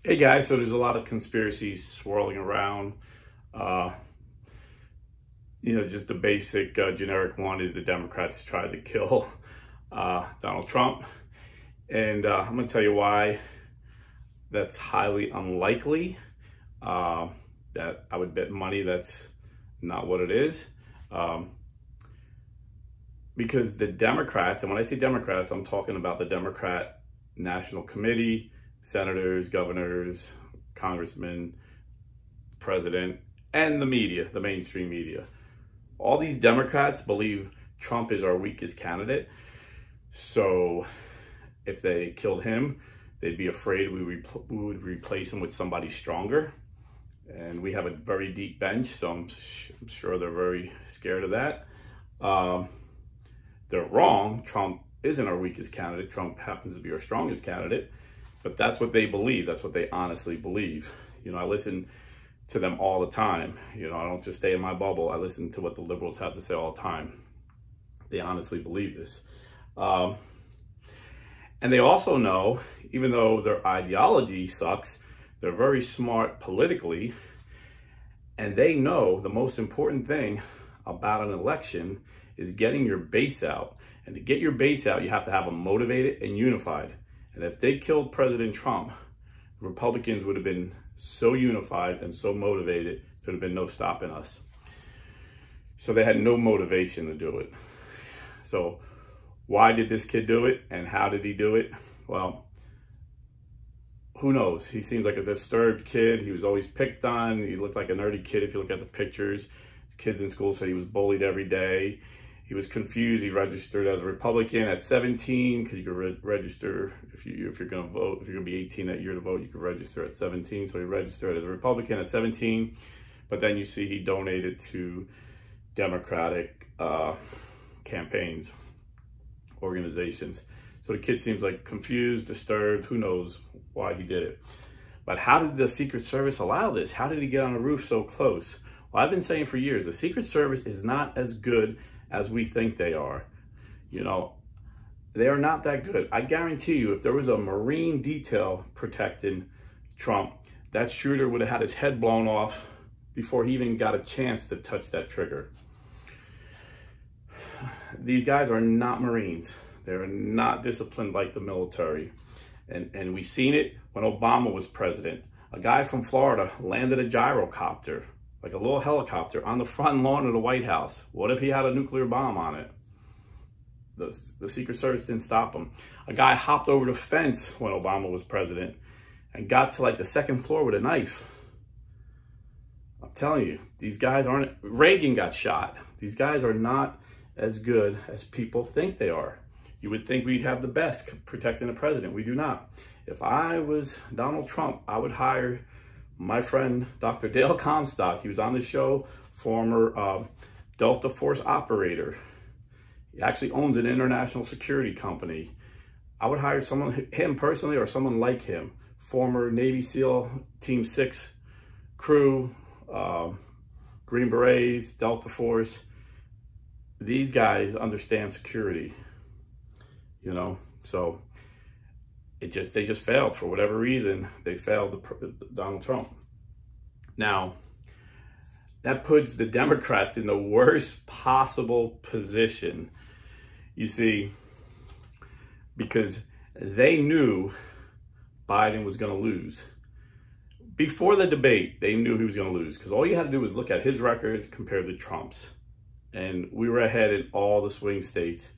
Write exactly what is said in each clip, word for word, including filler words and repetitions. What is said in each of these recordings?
Hey guys, so there's a lot of conspiracies swirling around. Uh, you know, just the basic uh, generic one is the Democrats tried to kill uh, Donald Trump. And uh, I'm going to tell you why that's highly unlikely. Uh, that I would bet money that's not what it is. Um, because the Democrats, and when I say Democrats, I'm talking about the Democrat National Committee, senators, governors, congressmen, president, and the media, the mainstream media. All these Democrats believe Trump is our weakest candidate. So if they killed him, they'd be afraid we, repl- we would replace him with somebody stronger. And we have a very deep bench, so I'm, sh- I'm sure they're very scared of that. Um, they're wrong. Trump isn't our weakest candidate. Trump happens to be our strongest candidate. But that's what they believe. That's what they honestly believe. You know, I listen to them all the time. You know, I don't just stay in my bubble. I listen to what the liberals have to say all the time. They honestly believe this. Um, and they also know, even though their ideology sucks, they're very smart politically. And they know the most important thing about an election is getting your base out. And to get your base out, you have to have them motivated and unified. And if they killed President Trump, the Republicans would have been so unified and so motivated, there would have been no stopping us. So they had no motivation to do it. So why did this kid do it and how did he do it? Well, who knows? He seems like a disturbed kid. He was always picked on. He looked like a nerdy kid if you look at the pictures. His kids in school said he was bullied every day. He was confused. He registered as a Republican at seventeen because you could re- register if you if you're going to vote. If you're going to be eighteen that year to vote, you could register at seventeen. So he registered as a Republican at seventeen. But then you see he donated to Democratic uh, campaigns, organizations. So the kid seems like confused, disturbed. Who knows why he did it? But how did the Secret Service allow this? How did he get on a roof so close? Well, I've been saying for years, the Secret Service is not as good as we think they are. You know, they are not that good. I guarantee you, if there was a Marine detail protecting Trump, that shooter would have had his head blown off before he even got a chance to touch that trigger. These guys are not Marines. They're not disciplined like the military. And, and we've seen it when Obama was president. A guy from Florida landed a gyrocopter, like a little helicopter, on the front lawn of the White House. What if he had a nuclear bomb on it? The, the Secret Service didn't stop him. A guy hopped over the fence when Obama was president and got to like the second floor with a knife. I'm telling you, these guys aren't... Reagan got shot. These guys are not as good as people think they are. You would think we'd have the best protecting the president. We do not. If I was Donald Trump, I would hire my friend, Doctor Dale Comstock. He was on the show, former uh, Delta Force operator. He actually owns an international security company. I would hire someone, him personally, or someone like him. Former Navy SEAL Team six crew, uh, Green Berets, Delta Force. These guys understand security, you know, so it just, they just failed for whatever reason. They failed the, Donald Trump. Now, that puts the Democrats in the worst possible position, you see, because they knew Biden was going to lose. Before the debate, they knew he was going to lose because all you had to do was look at his record compared to Trump's. And we were ahead in all the swing states.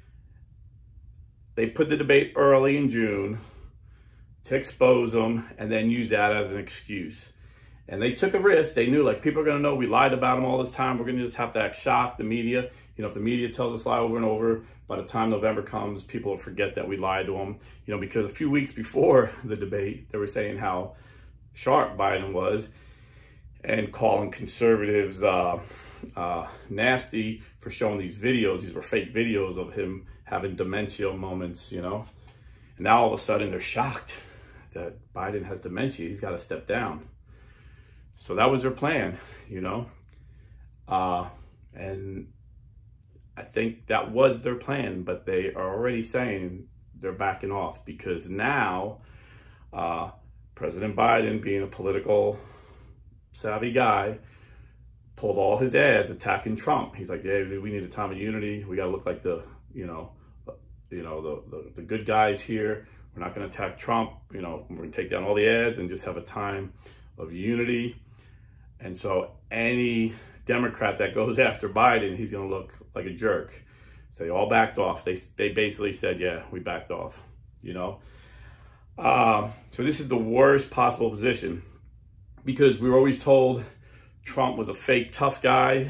They put the debate early in June to expose them and then use that as an excuse. And they took a risk. They knew, like, people are going to know we lied about them all this time. We're going to just have to act shocked, the media. You know, if the media tells us lie over and over, by the time November comes, people will forget that we lied to them. You know, because a few weeks before the debate, they were saying how sharp Biden was and calling conservatives uh, uh, nasty for showing these videos. These were fake videos of him having dementia moments, you know. And now all of a sudden they're shocked that Biden has dementia. He's got to step down. So that was their plan, you know. Uh, and I think that was their plan, but they are already saying they're backing off because now uh, President Biden, being a political savvy guy, pulled all his ads attacking Trump. He's like, yeah, we need a time of unity. We got to look like the, you know, you know, the, the, the good guys here. We're not going to attack Trump. You know, we're going to take down all the ads and just have a time of unity. And so any Democrat that goes after Biden, he's going to look like a jerk. So they all backed off. They, they basically said, yeah, we backed off, you know. Uh, so this is the worst possible position, because we were always told Trump was a fake tough guy,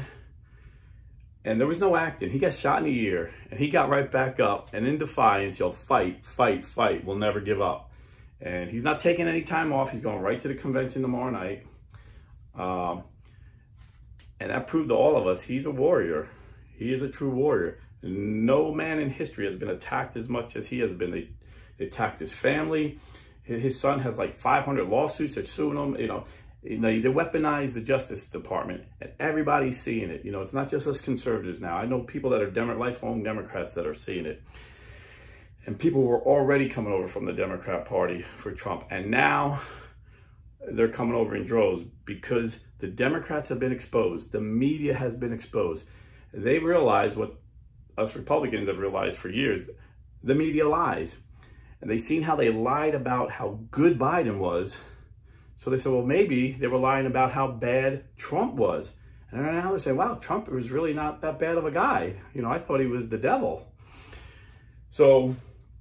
and there was no acting. He got shot in the ear, and he got right back up, and in defiance, he'll fight, fight, fight. We'll never give up. And he's not taking any time off. He's going right to the convention tomorrow night. Um, and that proved to all of us, he's a warrior. He is a true warrior. No man in history has been attacked as much as he has been. They, they attacked his family. His son has like five hundred lawsuits that suing him. You know, you know, they weaponize the Justice Department, and everybody's seeing it. You know, it's not just us conservatives now. I know people that are Demo- lifelong Democrats that are seeing it. And people were already coming over from the Democrat Party for Trump. And now they're coming over in droves because the Democrats have been exposed. The media has been exposed. They realize what us Republicans have realized for years. The media lies. And they've seen how they lied about how good Biden was. So they said, well, maybe they were lying about how bad Trump was. And now they're saying, wow, Trump was really not that bad of a guy. You know, I thought he was the devil. So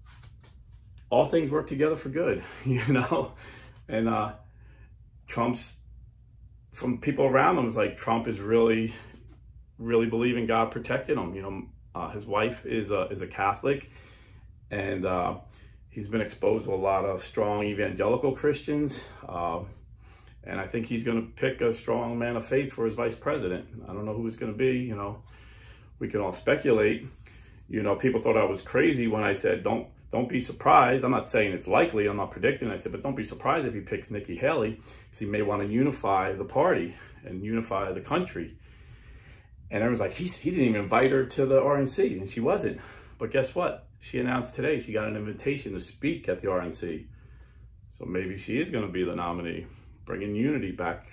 all things work together for good, you know? And uh, Trump's, from people around him, is like, Trump is really, really believing God protected him. You know, uh, his wife is a, is a Catholic, and uh, he's been exposed to a lot of strong evangelical Christians. Uh, and I think he's going to pick a strong man of faith for his vice president. I don't know who it's going to be. You know, we can all speculate. You know, people thought I was crazy when I said, don't, don't be surprised. I'm not saying it's likely. I'm not predicting. I said, but don't be surprised if he picks Nikki Haley, because he may want to unify the party and unify the country. And everyone's like, He's, he didn't even invite her to the R N C, and she wasn't. But guess what? She announced today she got an invitation to speak at the R N C. So maybe she is going to be the nominee, bringing unity back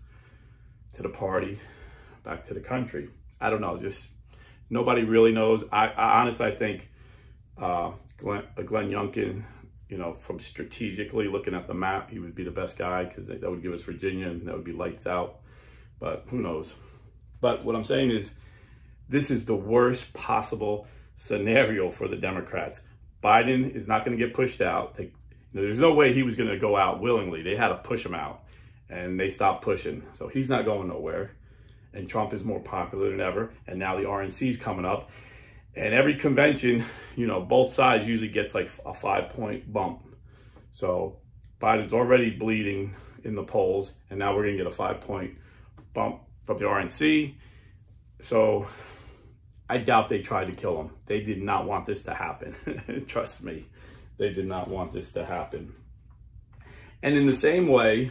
to the party, back to the country. I don't know. Just nobody really knows. I, I honestly, I think uh, Glenn, uh, Glenn Youngkin, you know, from strategically looking at the map, he would be the best guy, because that would give us Virginia and that would be lights out. But who knows? But what I'm saying is, this is the worst possible scenario for the Democrats. Biden is not going to get pushed out. They, you know, there's no way he was going to go out willingly. They had to push him out, and they stopped pushing. So he's not going nowhere. And Trump is more popular than ever. And now the R N C is coming up. And every convention, you know, both sides usually gets like a five-point bump. So Biden's already bleeding in the polls, and now we're going to get a five-point bump from the R N C. So I doubt they tried to kill him. They did not want this to happen. Trust me, they did not want this to happen. And in the same way,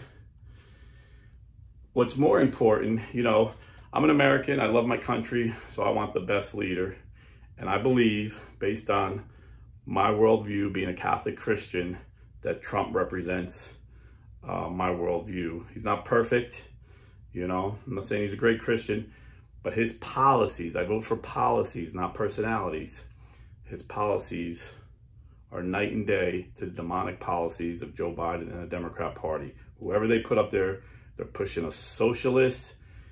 what's more important, you know, I'm an American. I love my country, so I want the best leader. And I believe, based on my worldview, being a Catholic Christian, that Trump represents uh, my worldview. He's not perfect, you know. I'm not saying he's a great Christian, but his policies, I vote for policies, not personalities. His policies are night and day to the demonic policies of Joe Biden and the Democrat Party. Whoever they put up there, they're pushing a socialist,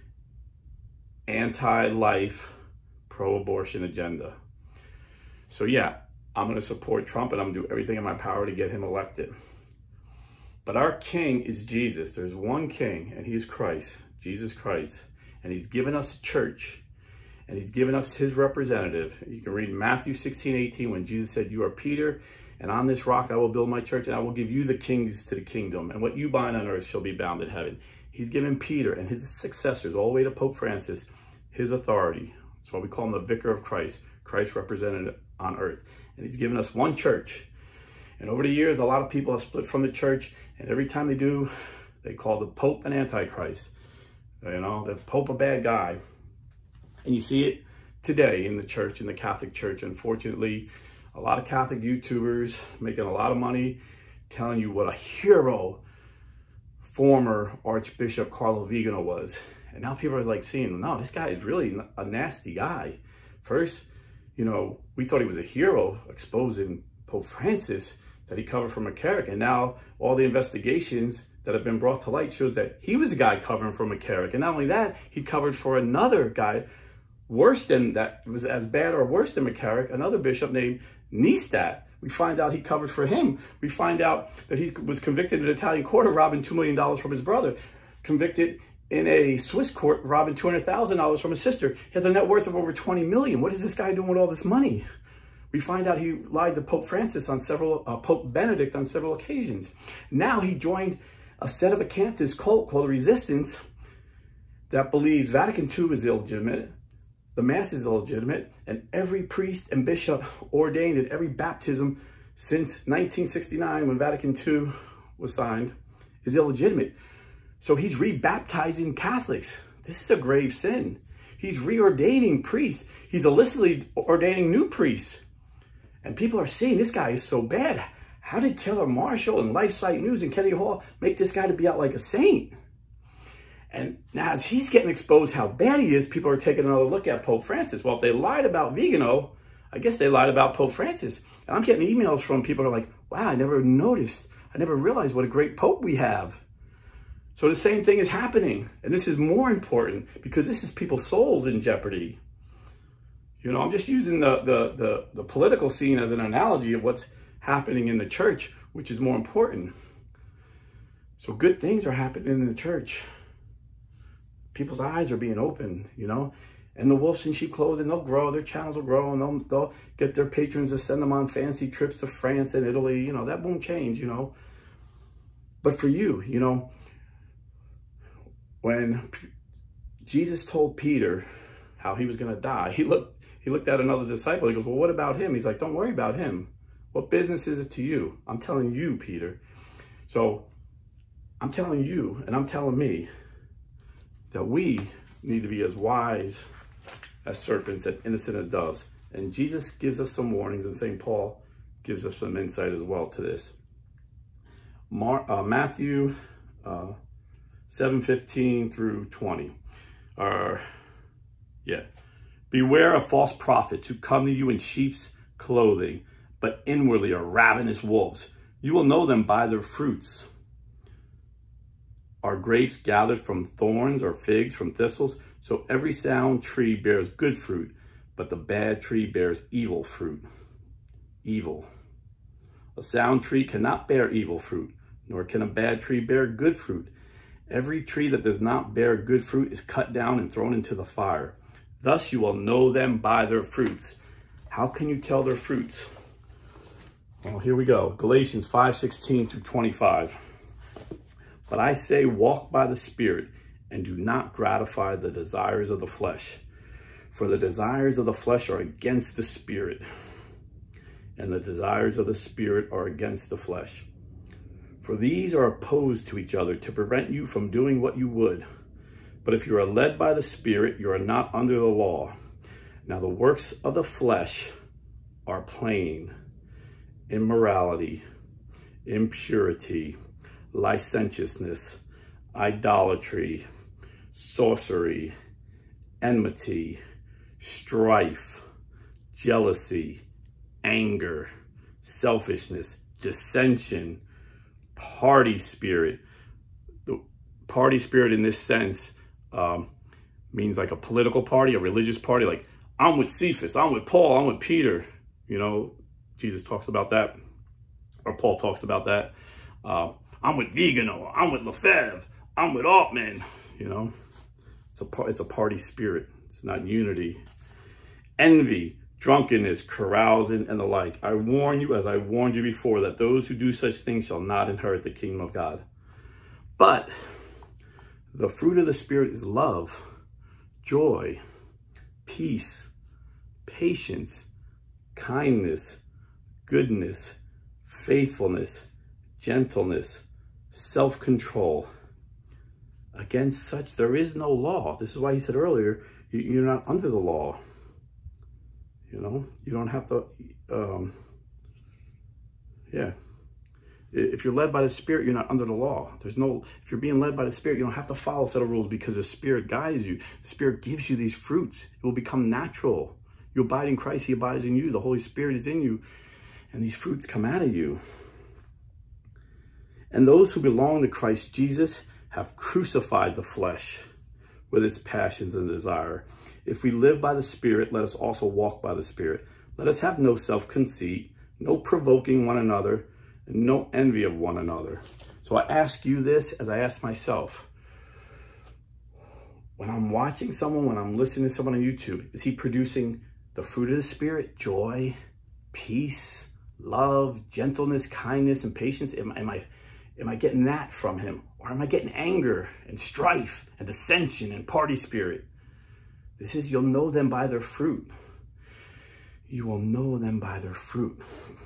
anti-life, pro-abortion agenda. So yeah, I'm going to support Trump, and I'm going to do everything in my power to get him elected. But our king is Jesus. There's one king, and he is Christ, Jesus Christ. And he's given us a church, and he's given us his representative. You can read Matthew sixteen, eighteen, when Jesus said, you are Peter, and on this rock I will build my church, and I will give you the kings to the kingdom. And what you bind on earth shall be bound in heaven. He's given Peter and his successors, all the way to Pope Francis, his authority. That's why we call him the vicar of Christ, Christ represented on earth. And he's given us one church. And over the years, a lot of people have split from the church, and every time they do, they call the Pope an Antichrist. You know, the Pope a bad guy. And you see it today in the church, in the Catholic Church. Unfortunately, a lot of Catholic YouTubers making a lot of money telling you what a hero former Archbishop Carlo Vigano was. And now people are like seeing, no, this guy is really a nasty guy. First, you know, we thought he was a hero exposing Pope Francis, that he covered for McCarrick. And now all the investigations that have been brought to light shows that he was the guy covering for McCarrick. And not only that, he covered for another guy worse than that, was as bad or worse than McCarrick, another bishop named Nistat. We find out he covered for him. We find out that he was convicted in an Italian court of robbing two million dollars from his brother, convicted in a Swiss court robbing two hundred thousand dollars from his sister. He has a net worth of over twenty million dollars. What is this guy doing with all this money? We find out he lied to Pope Francis on several, uh, Pope Benedict on several occasions. Now he joined a Sedevacantist cult called the Resistance that believes Vatican Two is illegitimate, the Mass is illegitimate, and every priest and bishop ordained at every baptism since nineteen sixty-nine, when Vatican Two was signed, is illegitimate. So he's rebaptizing Catholics. This is a grave sin. He's reordaining priests. He's illicitly ordaining new priests. And people are saying this guy is so bad. How did Taylor Marshall and LifeSite News and Kennedy Hall make this guy to be out like a saint? And now as he's getting exposed how bad he is, people are taking another look at Pope Francis. Well, if they lied about Vigano, I guess they lied about Pope Francis. And I'm getting emails from people who are like, wow, I never noticed. I never realized what a great Pope we have. So the same thing is happening. And this is more important because this is people's souls in jeopardy. You know, I'm just using the, the, the, the political scene as an analogy of what's happening in the church, which is more important. So good things are happening in the church. People's eyes are being opened, you know, and the wolves in sheep clothing, they'll grow, their channels will grow, and they'll, they'll get their patrons to send them on fancy trips to France and Italy. You know, that won't change, you know. But for you, you know, when Jesus told Peter how he was going to die, he looked, he looked at another disciple. He goes, well, what about him? He's like, don't worry about him. What business is it to you? I'm telling you, Peter. So I'm telling you, and I'm telling me, that we need to be as wise as serpents and innocent as doves. And Jesus gives us some warnings, and Saint Paul gives us some insight as well to this. Mar uh, Matthew uh, seven fifteen through twenty. Are, yeah. Beware of false prophets who come to you in sheep's clothing, but inwardly are ravenous wolves. You will know them by their fruits. Are grapes gathered from thorns or figs from thistles? So every sound tree bears good fruit, but the bad tree bears evil fruit. Evil. A sound tree cannot bear evil fruit, nor can a bad tree bear good fruit. Every tree that does not bear good fruit is cut down and thrown into the fire. Thus you will know them by their fruits. How can you tell their fruits? Well, here we go. Galatians five sixteen through twenty-five. But I say, walk by the Spirit, and do not gratify the desires of the flesh. For the desires of the flesh are against the Spirit, and the desires of the Spirit are against the flesh. For these are opposed to each other to prevent you from doing what you would. But if you are led by the Spirit, you are not under the law. Now the works of the flesh are plain: immorality, impurity, licentiousness, idolatry, sorcery, enmity, strife, jealousy, anger, selfishness, dissension, party spirit. The party spirit in this sense um, means like a political party, a religious party. Like, I'm with Cephas, I'm with Paul, I'm with Peter. You know, Jesus talks about that, or Paul talks about that. Uh, I'm with Vigano, I'm with Lefebvre, I'm with Altman. You know, it's a, it's a party spirit. It's not unity. Envy, drunkenness, carousing, and the like. I warn you, as I warned you before, that those who do such things shall not inherit the kingdom of God. But the fruit of the Spirit is love, joy, peace, patience, kindness, goodness, faithfulness, gentleness, self-control. Against such there is no law. This is why he said earlier, you're not under the law. You know, you don't have to, um, yeah. If you're led by the Spirit, you're not under the law. There's no, if you're being led by the Spirit, you don't have to follow a set of rules because the Spirit guides you. The Spirit gives you these fruits. It will become natural. You abide in Christ, he abides in you. The Holy Spirit is in you, and these fruits come out of you. And those who belong to Christ Jesus have crucified the flesh with its passions and desire. If we live by the Spirit, let us also walk by the Spirit. Let us have no self-conceit, no provoking one another, and no envy of one another. So I ask you this as I ask myself. When I'm watching someone, when I'm listening to someone on YouTube, is he producing the fruit of the Spirit? Joy, peace, love, gentleness, kindness, and patience? Am, am, I, am I getting that from him? Or am I getting anger and strife and dissension and party spirit? This is, you'll know them by their fruit. You will know them by their fruit.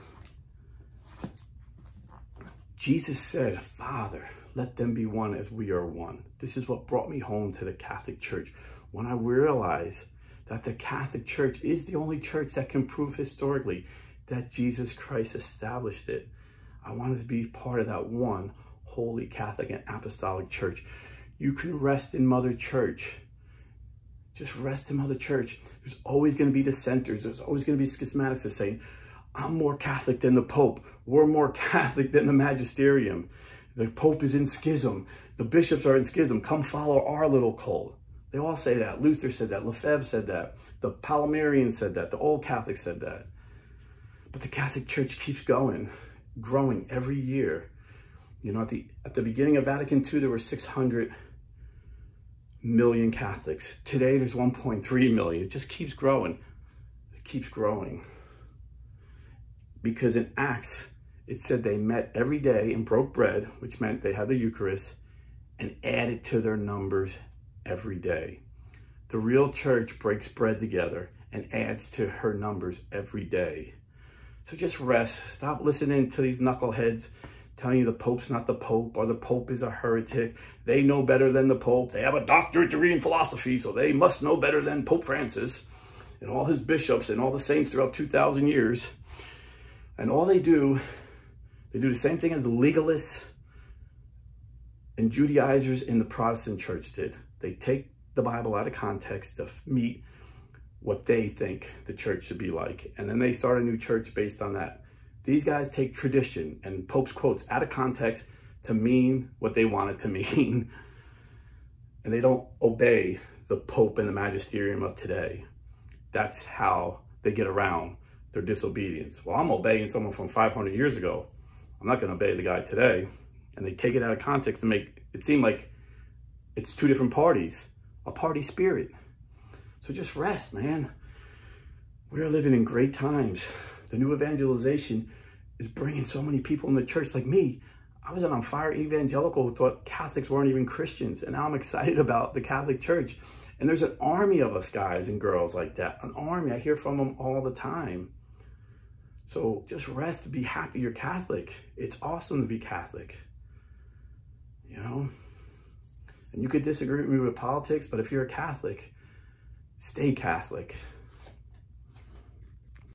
Jesus said, Father, let them be one as we are one. This is what brought me home to the Catholic Church. When I realized that the Catholic Church is the only church that can prove historically that Jesus Christ established it. I wanted to be part of that one holy Catholic and Apostolic Church. You can rest in Mother Church. Just rest in Mother Church. There's always going to be dissenters. There's always going to be schismatics that say, I'm more Catholic than the Pope. We're more Catholic than the magisterium. The Pope is in schism. The bishops are in schism. Come follow our little cult. They all say that. Luther said that. Lefebvre said that. The Palmarians said that. The old Catholics said that. But the Catholic Church keeps going, growing every year. You know, at the, at the beginning of Vatican Two, there were six hundred million Catholics. Today, there's one point three million. It just keeps growing. It keeps growing. Because in Acts, it said they met every day and broke bread, which meant they had the Eucharist, and added to their numbers every day. The real church breaks bread together and adds to her numbers every day. So just rest. Stop listening to these knuckleheads telling you the Pope's not the Pope or the Pope is a heretic. They know better than the Pope. They have a doctorate degree in philosophy, so they must know better than Pope Francis and all his bishops and all the saints throughout two thousand years. And all they do, they do the same thing as the legalists and Judaizers in the Protestant church did. They take the Bible out of context to meet what they think the church should be like. And then they start a new church based on that. These guys take tradition and Pope's quotes out of context to mean what they want it to mean. And they don't obey the Pope and the magisterium of today. That's how they get around their disobedience. Well, I'm obeying someone from five hundred years ago. I'm not going to obey the guy today. And they take it out of context to make it seem like it's two different parties, a party spirit. So just rest, man. We're living in great times. The new evangelization is bringing so many people in the church like me. I was an on fire evangelical who thought Catholics weren't even Christians. And now I'm excited about the Catholic Church. And there's an army of us guys and girls like that. An army. I hear from them all the time. So just rest to be happy you're Catholic. It's awesome to be Catholic. You know? And you could disagree with me with politics, but if you're a Catholic, stay Catholic.